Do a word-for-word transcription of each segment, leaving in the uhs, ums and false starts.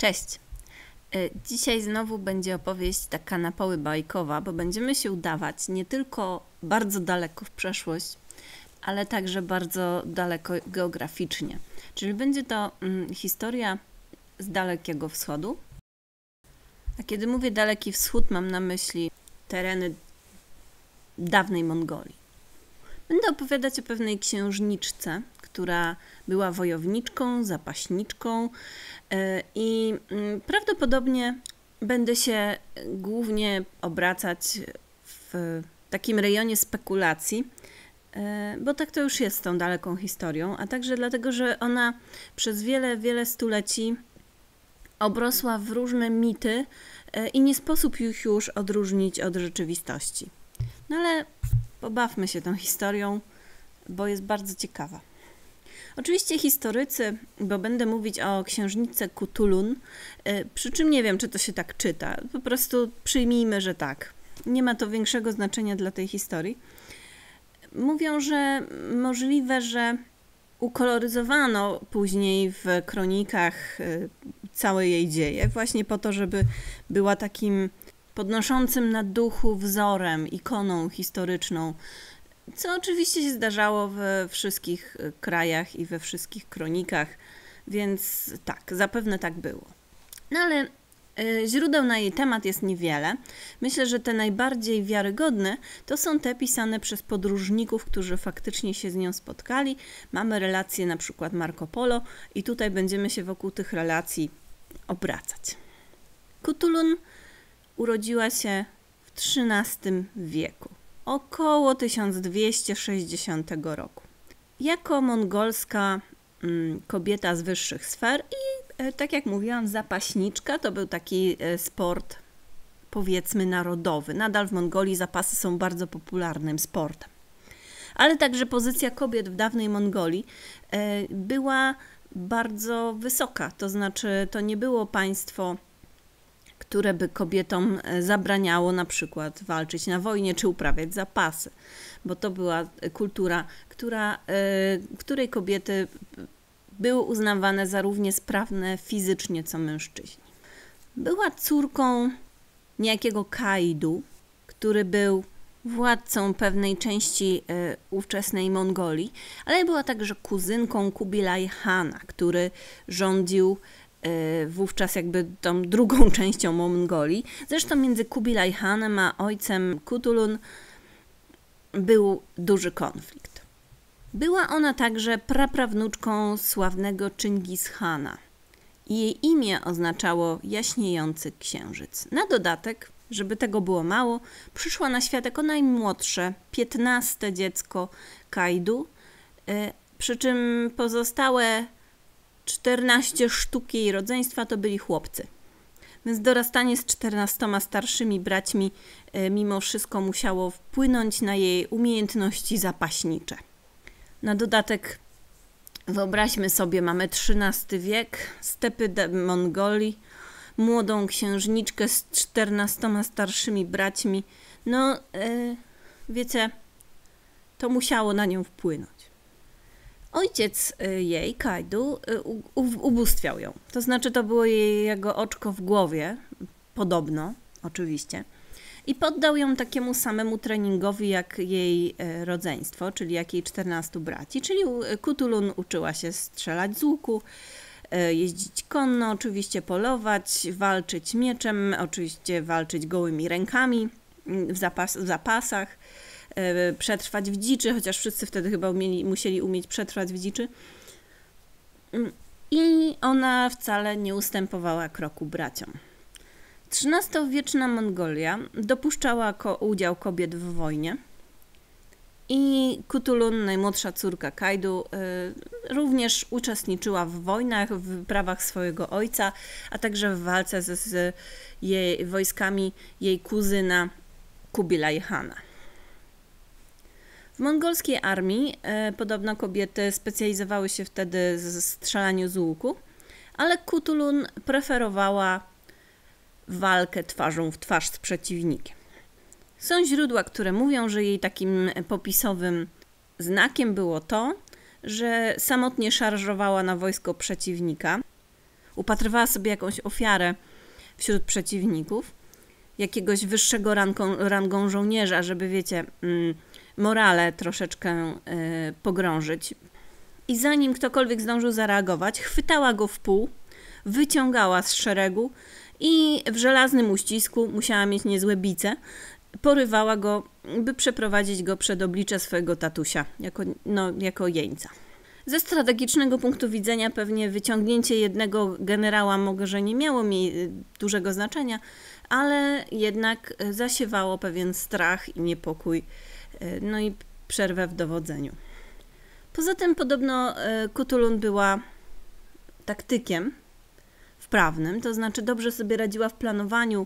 Cześć! Dzisiaj znowu będzie opowieść taka na poły bajkowa, bo będziemy się udawać nie tylko bardzo daleko w przeszłość, ale także bardzo daleko geograficznie. Czyli będzie to mm, historia z Dalekiego Wschodu. A kiedy mówię Daleki Wschód, mam na myśli tereny dawnej Mongolii. Będę opowiadać o pewnej księżniczce, która była wojowniczką, zapaśniczką i prawdopodobnie będę się głównie obracać w takim rejonie spekulacji, bo tak to już jest z tą daleką historią, a także dlatego, że ona przez wiele, wiele stuleci obrosła w różne mity i nie sposób ich już odróżnić od rzeczywistości. No ale pobawmy się tą historią, bo jest bardzo ciekawa. Oczywiście historycy, bo będę mówić o księżniczce Cthulhun, przy czym nie wiem, czy to się tak czyta. Po prostu przyjmijmy, że tak. Nie ma to większego znaczenia dla tej historii. Mówią, że możliwe, że ukoloryzowano później w kronikach całe jej dzieje, właśnie po to, żeby była takim podnoszącym na duchu wzorem, ikoną historyczną, co oczywiście się zdarzało we wszystkich krajach i we wszystkich kronikach, więc tak, zapewne tak było. No ale y, źródeł na jej temat jest niewiele. Myślę, że te najbardziej wiarygodne to są te pisane przez podróżników, którzy faktycznie się z nią spotkali. Mamy relacje na przykład Marco Polo i tutaj będziemy się wokół tych relacji obracać. Cthulhun urodziła się w trzynastym wieku. Około tysiąc dwieście sześćdziesiątego roku. Jako mongolska mm, kobieta z wyższych sfer i e, tak jak mówiłam, zapaśniczka, to był taki e, sport, powiedzmy, narodowy. Nadal w Mongolii zapasy są bardzo popularnym sportem. Ale także pozycja kobiet w dawnej Mongolii e, była bardzo wysoka, to znaczy to nie było państwo, które by kobietom zabraniało na przykład walczyć na wojnie czy uprawiać zapasy, bo to była kultura, która, której kobiety były uznawane za równie sprawne fizycznie co mężczyźni. Była córką niejakiego Kaidu, który był władcą pewnej części ówczesnej Mongolii, ale była także kuzynką Kubilaj Hana, który rządził wówczas jakby tą drugą częścią Mongolii. Zresztą między Kubilaj Hanem a ojcem Cthulhun był duży konflikt. Była ona także praprawnuczką sławnego Chingis Khana. Jej imię oznaczało jaśniejący księżyc. Na dodatek, żeby tego było mało, przyszła na świat jako najmłodsze, piętnaste dziecko Kaidu, przy czym pozostałe czternaście sztuk jej rodzeństwa to byli chłopcy. Więc dorastanie z czternastoma starszymi braćmi mimo wszystko musiało wpłynąć na jej umiejętności zapaśnicze. Na dodatek wyobraźmy sobie, mamy trzynasty wiek, stepy Mongolii, młodą księżniczkę z czternastoma starszymi braćmi. No, yy, wiecie, to musiało na nią wpłynąć. Ojciec jej, Kaidu, ubóstwiał ją. To znaczy, to było jej, jego oczko w głowie, podobno, oczywiście. I poddał ją takiemu samemu treningowi jak jej rodzeństwo, czyli jak jej czternastu braci. Czyli Cthulhun uczyła się strzelać z łuku, jeździć konno, oczywiście polować, walczyć mieczem, oczywiście walczyć gołymi rękami w, zapas w zapasach. Przetrwać w dziczy, chociaż wszyscy wtedy chyba umieli, musieli umieć przetrwać w dziczy. I ona wcale nie ustępowała kroku braciom. trzynastowieczna Mongolia dopuszczała ko udział kobiet w wojnie i Cthulhun, najmłodsza córka Kaidu, y, również uczestniczyła w wojnach, w wyprawach swojego ojca, a także w walce z, z jej wojskami jej kuzyna Kubilaj Hana. W mongolskiej armii e, podobno kobiety specjalizowały się wtedy w strzelaniu z łuku, ale Cthulhun preferowała walkę twarzą w twarz z przeciwnikiem. Są źródła, które mówią, że jej takim popisowym znakiem było to, że samotnie szarżowała na wojsko przeciwnika, upatrywała sobie jakąś ofiarę wśród przeciwników, jakiegoś wyższego rangą, rangą żołnierza, żeby, wiecie, morale troszeczkę pogrążyć. I zanim ktokolwiek zdążył zareagować, chwytała go w pół, wyciągała z szeregu i w żelaznym uścisku, musiała mieć niezłe bice, porywała go, by przeprowadzić go przed oblicze swojego tatusia, jako, no, jako jeńca. Ze strategicznego punktu widzenia pewnie wyciągnięcie jednego generała może nie miało mi dużego znaczenia, ale jednak zasiewało pewien strach i niepokój, no i przerwę w dowodzeniu. Poza tym podobno Cthulhu była taktykiem wprawnym, to znaczy dobrze sobie radziła w planowaniu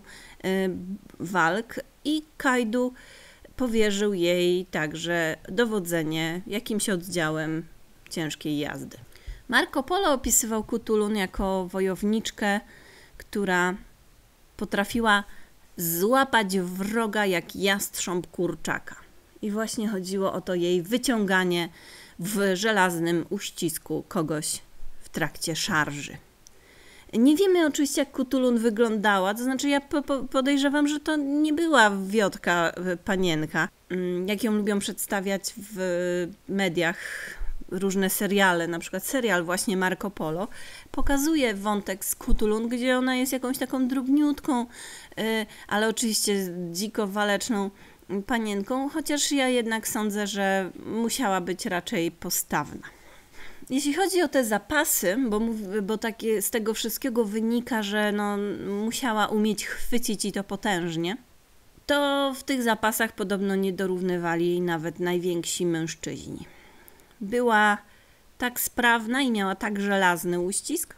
walk i Kaidu powierzył jej także dowodzenie jakimś oddziałem ciężkiej jazdy. Marco Polo opisywał Cthulhu jako wojowniczkę, która potrafiła złapać wroga jak jastrząb kurczaka. I właśnie chodziło o to jej wyciąganie w żelaznym uścisku kogoś w trakcie szarży. Nie wiemy oczywiście, jak Cthulhu wyglądała, to znaczy ja po, po, podejrzewam, że to nie była wiotka panienka, jak ją lubią przedstawiać w mediach różne seriale, na przykład serial właśnie Marco Polo, pokazuje wątek z Cthulhu, gdzie ona jest jakąś taką drobniutką, ale oczywiście dziko waleczną panienką, chociaż ja jednak sądzę, że musiała być raczej postawna. Jeśli chodzi o te zapasy, bo, bo takie z tego wszystkiego wynika, że no, musiała umieć chwycić i to potężnie, to w tych zapasach podobno nie dorównywali jej nawet najwięksi mężczyźni. Była tak sprawna i miała tak żelazny uścisk,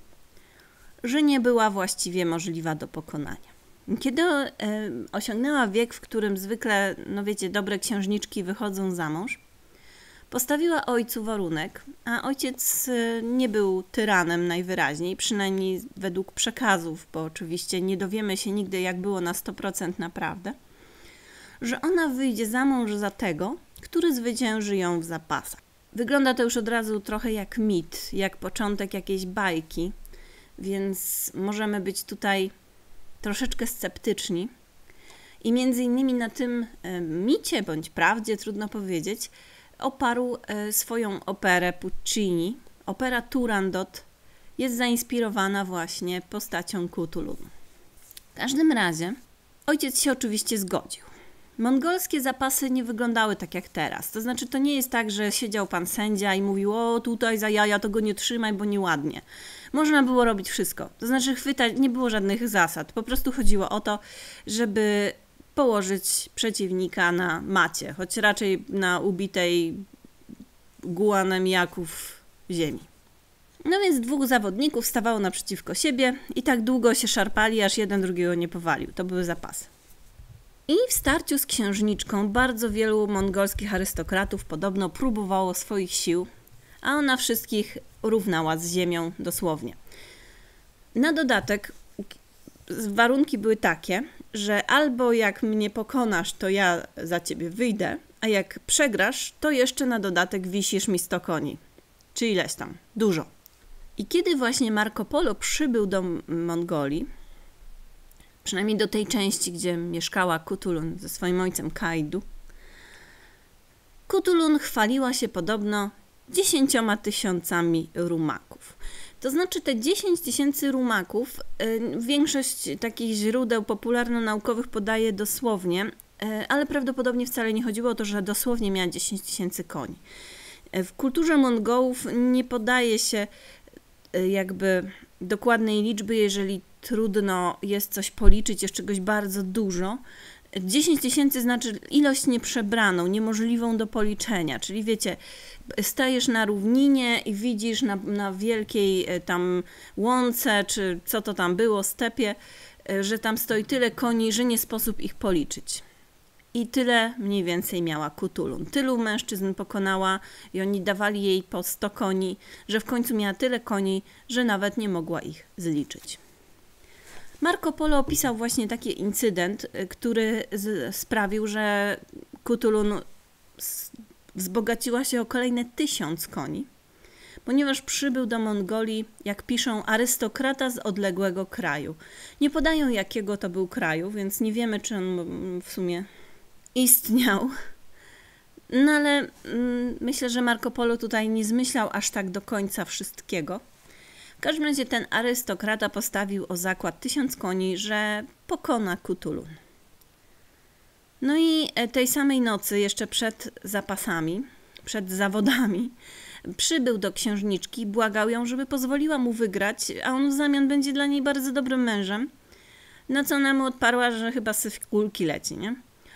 że nie była właściwie możliwa do pokonania. Kiedy e, osiągnęła wiek, w którym zwykle, no wiecie, dobre księżniczki wychodzą za mąż, postawiła ojcu warunek, a ojciec nie był tyranem najwyraźniej, przynajmniej według przekazów, bo oczywiście nie dowiemy się nigdy, jak było na sto procent naprawdę, że ona wyjdzie za mąż za tego, który zwycięży ją w zapasach. Wygląda to już od razu trochę jak mit, jak początek jakiejś bajki, więc możemy być tutaj troszeczkę sceptyczni. I między innymi na tym micie, bądź prawdzie, trudno powiedzieć, oparł swoją operę Puccini. Opera Turandot jest zainspirowana właśnie postacią Cthulhu. W każdym razie ojciec się oczywiście zgodził. Mongolskie zapasy nie wyglądały tak jak teraz. To znaczy, to nie jest tak, że siedział pan sędzia i mówił: o, tutaj za jaja to go nie trzymaj, bo nieładnie. Można było robić wszystko. To znaczy, chwytać, nie było żadnych zasad. Po prostu chodziło o to, żeby położyć przeciwnika na macie, choć raczej na ubitej gułanem jaków ziemi. No więc dwóch zawodników stawało naprzeciwko siebie i tak długo się szarpali, aż jeden drugiego nie powalił. To były zapasy. I w starciu z księżniczką bardzo wielu mongolskich arystokratów podobno próbowało swoich sił, a ona wszystkich równała z ziemią dosłownie. Na dodatek warunki były takie, że albo jak mnie pokonasz, to ja za ciebie wyjdę, a jak przegrasz, to jeszcze na dodatek wisisz mi sto koni. Czy ileś tam. Dużo. I kiedy właśnie Marco Polo przybył do Mongolii, przynajmniej do tej części, gdzie mieszkała Cthulhu ze swoim ojcem Kaidu, Cthulhu chwaliła się podobno dziesięcioma tysiącami rumaków. To znaczy te dziesięć tysięcy rumaków, y, większość takich źródeł popularno-naukowych podaje dosłownie, y, ale prawdopodobnie wcale nie chodziło o to, że dosłownie miała dziesięć tysięcy koni. Y, w kulturze Mongołów nie podaje się y, jakby dokładnej liczby, jeżeli trudno jest coś policzyć, jest czegoś bardzo dużo. dziesięć tysięcy znaczy ilość nieprzebraną, niemożliwą do policzenia, czyli wiecie, stajesz na równinie i widzisz na, na wielkiej tam łące, czy co to tam było, stepie, że tam stoi tyle koni, że nie sposób ich policzyć. I tyle mniej więcej miała Cthulhu. Tylu mężczyzn pokonała i oni dawali jej po sto koni, że w końcu miała tyle koni, że nawet nie mogła ich zliczyć. Marco Polo opisał właśnie taki incydent, który z, sprawił, że Cthulhu wzbogaciła się o kolejne tysiąc koni, ponieważ przybył do Mongolii, jak piszą, arystokrata z odległego kraju. Nie podają, jakiego to był kraju, więc nie wiemy, czy on w sumie istniał. No ale mm, myślę, że Marco Polo tutaj nie zmyślał aż tak do końca wszystkiego. W każdym razie ten arystokrata postawił o zakład tysiąc koni, że pokona Kutulun. No i tej samej nocy, jeszcze przed zapasami, przed zawodami, przybył do księżniczki, błagał ją, żeby pozwoliła mu wygrać, a on w zamian będzie dla niej bardzo dobrym mężem. Na co ona mu odparła, że chyba syf kulki leci, nie?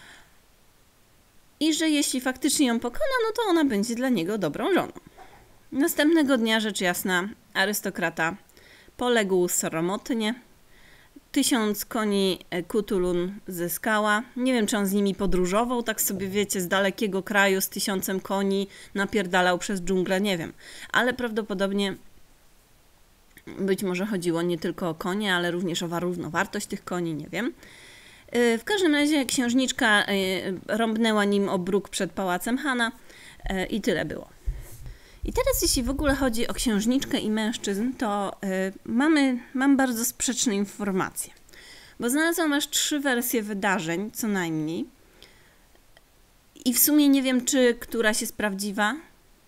I że jeśli faktycznie ją pokona, no to ona będzie dla niego dobrą żoną. Następnego dnia, rzecz jasna, arystokrata poległ sromotnie. Tysiąc koni Kutulun zyskała. Nie wiem, czy on z nimi podróżował, tak sobie wiecie, z dalekiego kraju z tysiącem koni napierdalał przez dżunglę, nie wiem. Ale prawdopodobnie być może chodziło nie tylko o konie, ale również o równowartość tych koni, nie wiem. W każdym razie księżniczka rąbnęła nim o bruk przed pałacem Hana i tyle było. I teraz jeśli w ogóle chodzi o księżniczkę i mężczyzn, to y, mamy, mam bardzo sprzeczne informacje. Bo znalazłam aż trzy wersje wydarzeń, co najmniej. I w sumie nie wiem, czy któraś jest prawdziwa.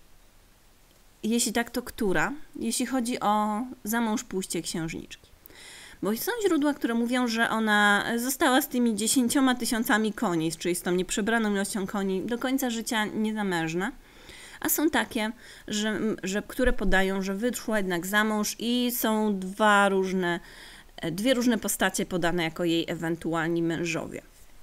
Jeśli tak, to która? Jeśli chodzi o zamąż pójście księżniczki. Bo są źródła, które mówią, że ona została z tymi dziesięcioma tysiącami koni, czyli z tą nieprzebraną ilością koni, do końca życia niezamężna. A są takie, że, że, które podają, że wyszła jednak za mąż i są dwa różne, dwie różne postacie podane jako jej ewentualni mężowie.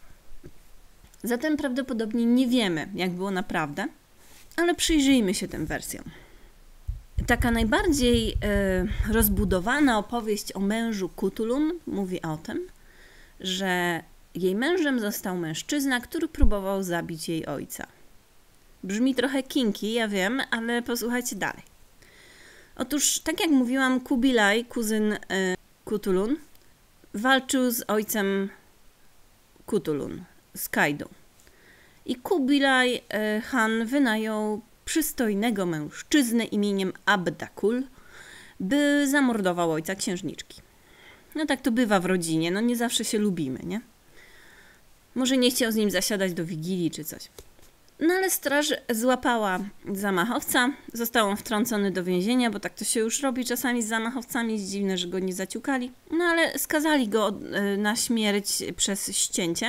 Zatem prawdopodobnie nie wiemy, jak było naprawdę, ale przyjrzyjmy się tym wersjom. Taka najbardziej y, rozbudowana opowieść o mężu Kutulun mówi o tym, że jej mężem został mężczyzna, który próbował zabić jej ojca. Brzmi trochę kinki, ja wiem, ale posłuchajcie dalej. Otóż, tak jak mówiłam, Kubilaj, kuzyn y, Kutulun, walczył z ojcem Kutulun, z Kaidu. I Kubilaj y, Han wynajął przystojnego mężczyznę imieniem Abdakul, by zamordował ojca księżniczki. No tak to bywa w rodzinie, no nie zawsze się lubimy, nie? Może nie chciał z nim zasiadać do wigilii czy coś. No ale straż złapała zamachowca, został on wtrącony do więzienia, bo tak to się już robi czasami z zamachowcami, jest dziwne, że go nie zaciukali. No ale skazali go na śmierć przez ścięcie.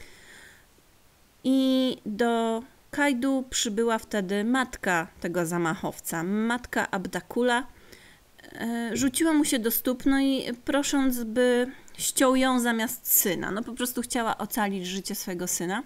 I do Kaidu przybyła wtedy matka tego zamachowca, matka Abdakula. Rzuciła mu się do stóp, no i prosząc, by ściął ją zamiast syna. No po prostu chciała ocalić życie swojego syna.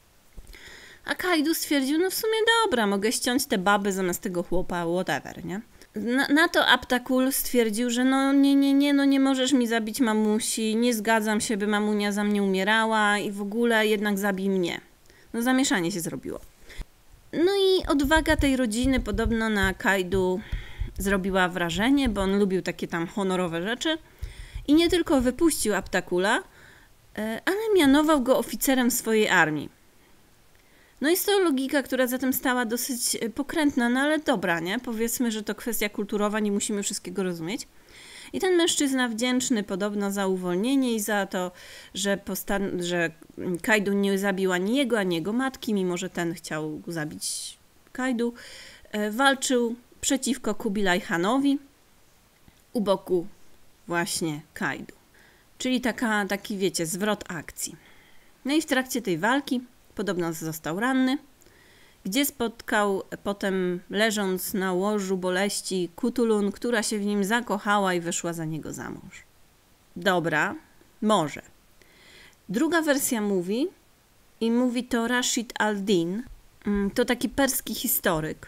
A Kaidu stwierdził, no w sumie dobra, mogę ściąć te baby zamiast tego chłopa, whatever, nie? Na, na to Abdakul stwierdził, że no nie, nie, nie, no nie możesz mi zabić mamusi, nie zgadzam się, by mamunia za mnie umierała i w ogóle jednak zabij mnie. No zamieszanie się zrobiło. No i odwaga tej rodziny podobno na Kaidu zrobiła wrażenie, bo on lubił takie tam honorowe rzeczy i nie tylko wypuścił Abdakula, ale mianował go oficerem swojej armii. No jest to logika, która zatem stała dosyć pokrętna, no ale dobra, nie? Powiedzmy, że to kwestia kulturowa, nie musimy wszystkiego rozumieć. I ten mężczyzna wdzięczny podobno za uwolnienie i za to, że, postan- że Kaidu nie zabił ani jego, ani jego matki, mimo że ten chciał zabić Kaidu, walczył przeciwko Kubilaj Hanowi u boku właśnie Kaidu. Czyli taka, taki, wiecie, zwrot akcji. No i w trakcie tej walki podobno został ranny, gdzie spotkał potem, leżąc na łożu boleści, Kutulun, która się w nim zakochała i wyszła za niego za mąż. Dobra, może. Druga wersja mówi, i mówi to Rashid al-Din, to taki perski historyk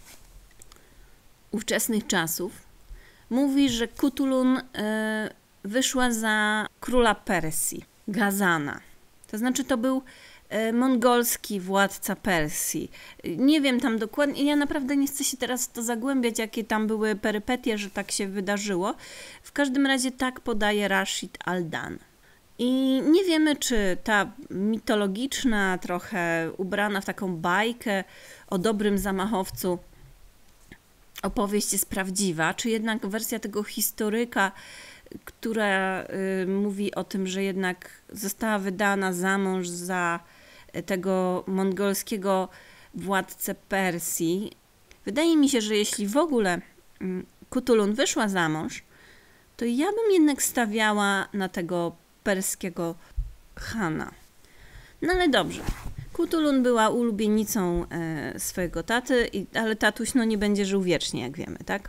ówczesnych czasów, mówi, że Kutulun y, wyszła za króla Persji, Gazana. To znaczy to był mongolski władca Persji. Nie wiem tam dokładnie, ja naprawdę nie chcę się teraz w to zagłębiać, jakie tam były perypetie, że tak się wydarzyło. W każdym razie tak podaje Rashid al-Dan. I nie wiemy, czy ta mitologiczna, trochę ubrana w taką bajkę o dobrym zamachowcu opowieść jest prawdziwa, czy jednak wersja tego historyka, która y, mówi o tym, że jednak została wydana za mąż za tego mongolskiego władcę Persji. Wydaje mi się, że jeśli w ogóle y, Kutulun wyszła za mąż, to ja bym jednak stawiała na tego perskiego Hana. No ale dobrze. Kutulun była ulubienicą e, swojego taty, i, ale tatuś no, nie będzie żył wiecznie, jak wiemy, tak?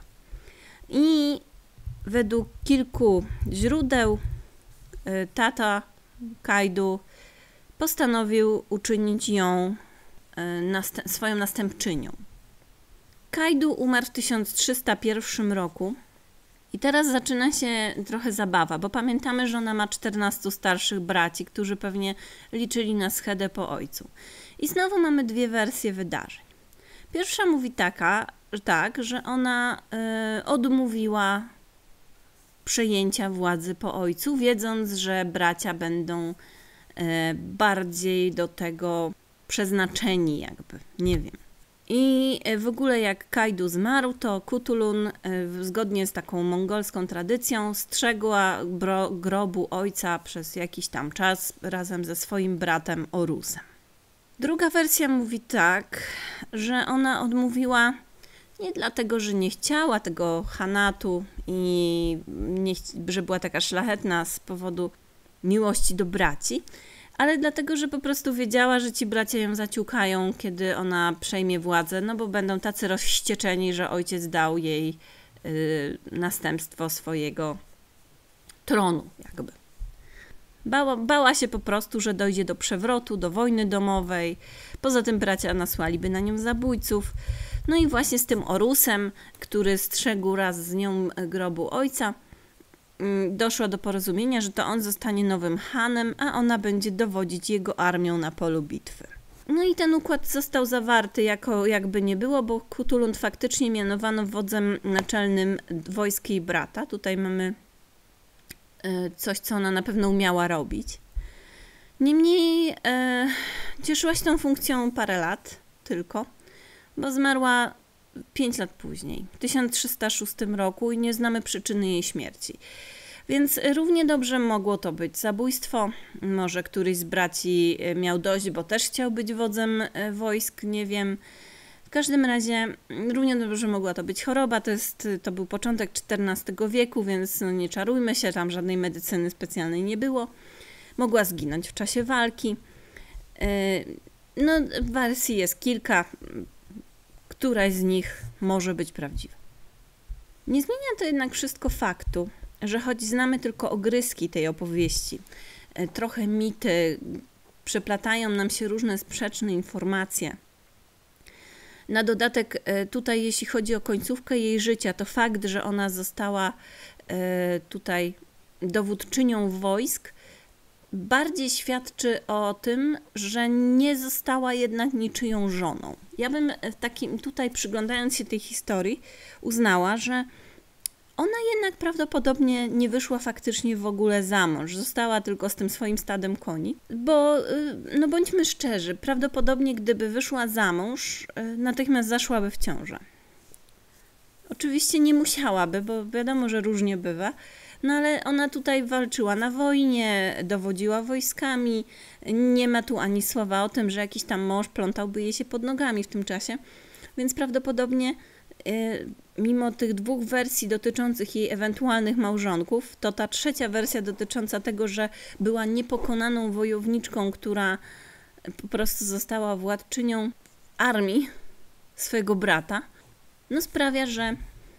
I według kilku źródeł e, tata Kaidu postanowił uczynić ją e, nast- swoją następczynią. Kaidu umarł w tysiąc trzysta pierwszym roku. I teraz zaczyna się trochę zabawa, bo pamiętamy, że ona ma czternastu starszych braci, którzy pewnie liczyli na schedę po ojcu. I znowu mamy dwie wersje wydarzeń. Pierwsza mówi taka, tak, że ona y, odmówiła przejęcia władzy po ojcu, wiedząc, że bracia będą y, bardziej do tego przeznaczeni jakby, nie wiem. I w ogóle jak Kaidu zmarł, to Kutulun zgodnie z taką mongolską tradycją strzegła grobu ojca przez jakiś tam czas razem ze swoim bratem Orusem. Druga wersja mówi tak, że ona odmówiła nie dlatego, że nie chciała tego Hanatu i nie, że była taka szlachetna z powodu miłości do braci, ale dlatego, że po prostu wiedziała, że ci bracia ją zaciukają, kiedy ona przejmie władzę, no bo będą tacy rozwścieczeni, że ojciec dał jej y, następstwo swojego tronu, jakby. Bała, bała się po prostu, że dojdzie do przewrotu, do wojny domowej. Poza tym bracia nasłaliby na nią zabójców. No i właśnie z tym Orusem, który strzegł raz z nią grobu ojca, doszło do porozumienia, że to on zostanie nowym Hanem, a ona będzie dowodzić jego armią na polu bitwy. No i ten układ został zawarty jako jakby nie było, bo Kutulun faktycznie mianowano wodzem naczelnym wojsk jej brata. Tutaj mamy coś, co ona na pewno umiała robić. Niemniej e, cieszyła się tą funkcją parę lat tylko, bo zmarła pięć lat później, w tysiąc trzysta szóstym roku i nie znamy przyczyny jej śmierci. Więc równie dobrze mogło to być zabójstwo, może któryś z braci miał dość, bo też chciał być wodzem wojsk, nie wiem. W każdym razie równie dobrze mogła to być choroba, to, jest, to był początek czternastego wieku, więc no nie czarujmy się, tam żadnej medycyny specjalnej nie było. Mogła zginąć w czasie walki. No, wersji jest kilka, któraś z nich może być prawdziwa. Nie zmienia to jednak wszystko faktu, że choć znamy tylko ogryzki tej opowieści, trochę mity, przeplatają nam się różne sprzeczne informacje. Na dodatek tutaj, jeśli chodzi o końcówkę jej życia, to fakt, że ona została tutaj dowódczynią wojsk, bardziej świadczy o tym, że nie została jednak niczyją żoną. Ja bym takim tutaj, przyglądając się tej historii, uznała, że ona jednak prawdopodobnie nie wyszła faktycznie w ogóle za mąż. Została tylko z tym swoim stadem koni, bo, no bądźmy szczerzy, prawdopodobnie gdyby wyszła za mąż, natychmiast zaszłaby w ciążę. Oczywiście nie musiałaby, bo wiadomo, że różnie bywa, no ale ona tutaj walczyła na wojnie, dowodziła wojskami, nie ma tu ani słowa o tym, że jakiś tam mąż plątałby jej się pod nogami w tym czasie, więc prawdopodobnie mimo tych dwóch wersji dotyczących jej ewentualnych małżonków, to ta trzecia wersja dotycząca tego, że była niepokonaną wojowniczką, która po prostu została władczynią armii swojego brata, no sprawia, że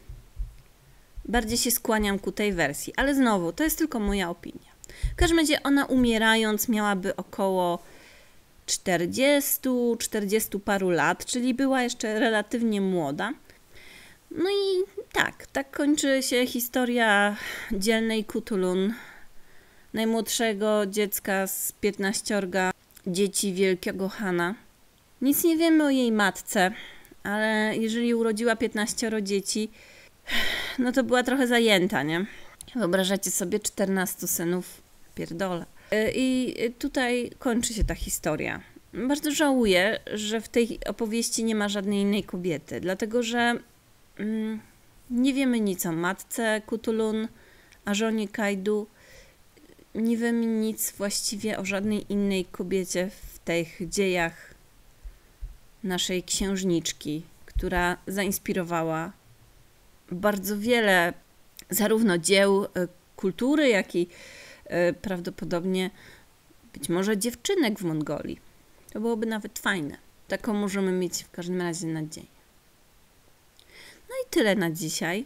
bardziej się skłaniam ku tej wersji. Ale znowu, to jest tylko moja opinia. W każdym razie ona umierając miałaby około czterdziestu, czterdziestu paru lat, czyli była jeszcze relatywnie młoda. No i tak, tak kończy się historia dzielnej Kutulun, najmłodszego dziecka z piętnaściorga dzieci wielkiego Hana. Nic nie wiemy o jej matce, ale jeżeli urodziła piętnaścioro dzieci, no to była trochę zajęta, nie? Wyobrażacie sobie czternastu synów? Pierdolę. I tutaj kończy się ta historia. Bardzo żałuję, że w tej opowieści nie ma żadnej innej kobiety, dlatego że Mm, nie wiemy nic o matce Cthulhun, a żonie Kaidu. Nie wiemy nic właściwie o żadnej innej kobiecie w tych dziejach naszej księżniczki, która zainspirowała bardzo wiele zarówno dzieł kultury, jak i prawdopodobnie być może dziewczynek w Mongolii. To byłoby nawet fajne. Taką możemy mieć w każdym razie nadzieję. No i tyle na dzisiaj.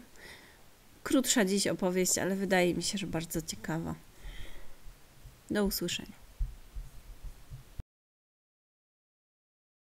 Krótsza dziś opowieść, ale wydaje mi się, że bardzo ciekawa. Do usłyszenia.